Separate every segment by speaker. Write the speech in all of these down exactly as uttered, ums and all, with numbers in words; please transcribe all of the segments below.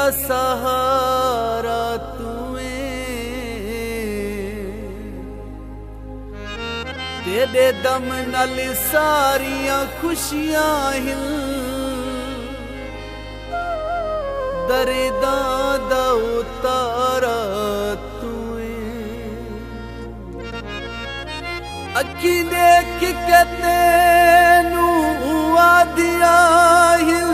Speaker 1: सहारा तुए, तेरे दम नाल सारियां खुशियां हिल, दर्दां दा उतारा तुए। अखी देख के तेनू आदिया हिल,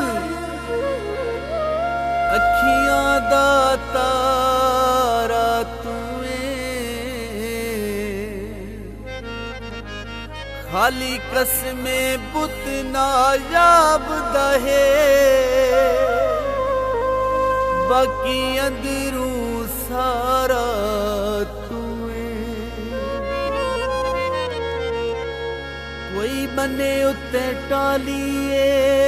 Speaker 1: अखियां दा तारा तुए। खाली कसमे बुत नायाब दहे, बाकी अंदरू सारा तुए। कोई बने उत्ते टालिए,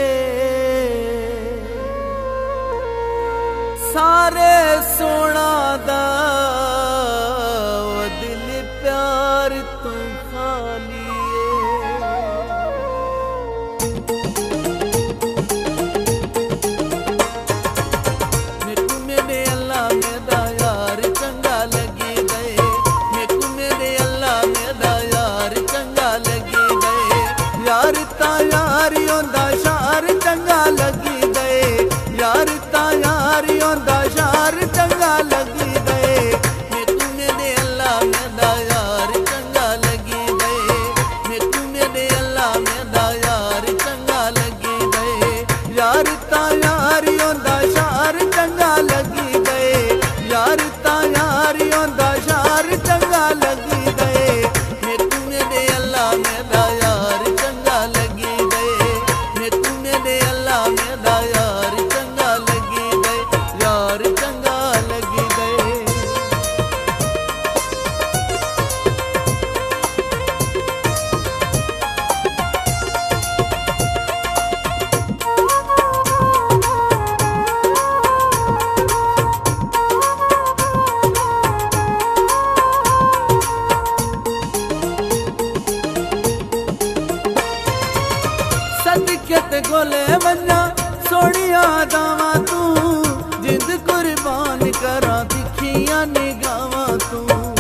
Speaker 1: सारे सोना दा वो दिल प्यार तू खाली। गोले वन्ना सोनिया दावा तू, जिंद कुर्बान करा दिखिया निगावा तू।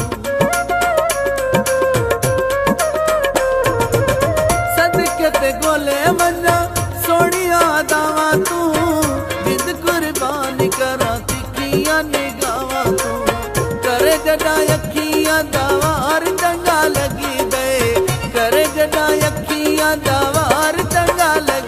Speaker 1: सदके ते गोले वन्ना सोनिया दावा तू, जिंद कुर्बान करा दिखिया निगावा तू। करे जड़ा अखियां दावार चंगा लगी दे, करे जड़ा अखियां दावार चंगा लगी।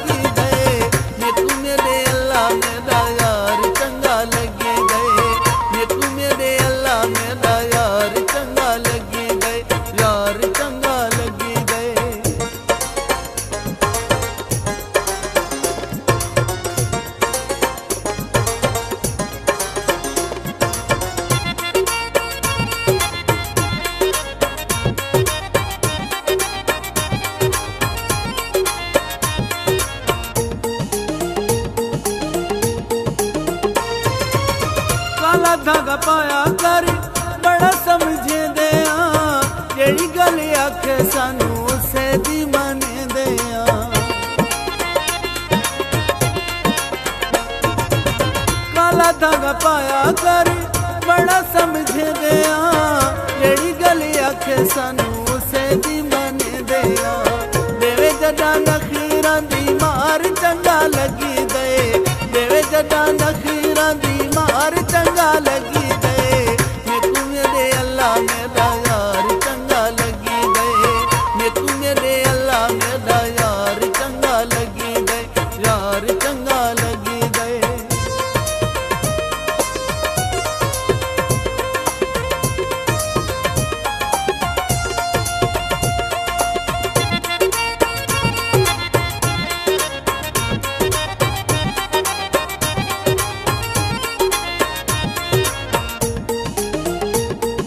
Speaker 1: धागा पाया कर बड़ा समझे दे, जेड़ी गल आखे सानू उसे दी मने दे। काला धागा पाया कर बड़ा समझे दे, जेड़ी गल आखे सानू उसे दी मने दे। देवे जड़ा नखीरा दी मार चंगा लगी दे, देवे जड़ा नखीरा दी मार चंगा लगी दे। मैं तू मेरे अल्लाह मेरा यार चंगा लगी दे, मैं तू मेरे अल्लाह मेरा यार चंगा लगी दे, यार चंगा लगी दे।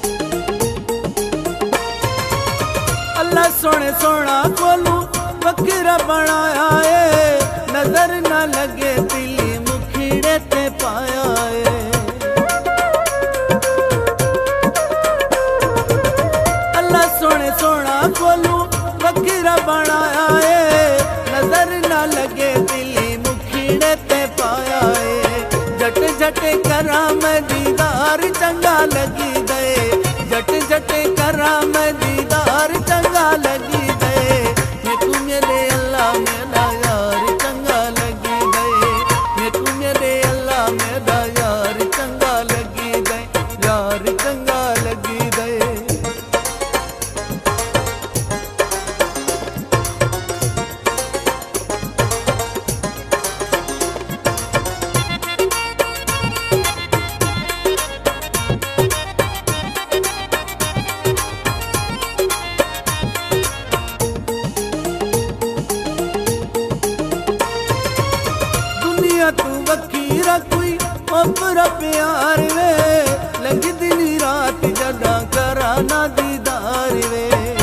Speaker 1: सोने सोना कोलू वक्र जटे करा मैं दीदार चंगा लगी दे, जट जटे करा मैं दीदार चंगा लगी दे, मैं तू मेरे अल्लाह मेरा यार चंगा लगी दे, मैं तू मेरे अल्लाह मेरा यार चंगा लगी दे, यार चंगा लगी दे। तू वखीरा कोई अपरा प्यार वे, लंघी दिन रात जदा करा ना दीदार वे,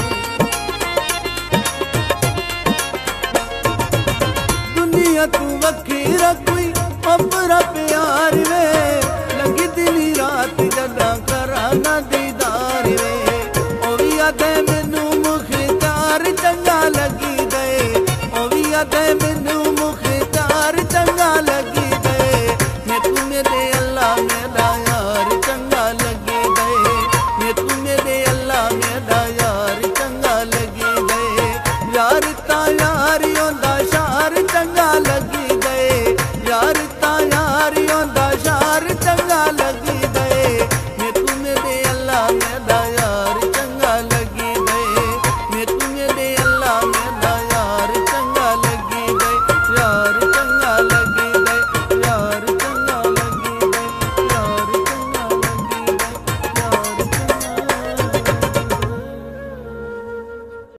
Speaker 1: दुनिया तू वखीरा कोई अपरा प्यार वे, लंघी दिन रात जदा करा ना दीदार वे, ओ भी आदे मैनू मुख्तार चंगा लगी दे, ओ भी आदे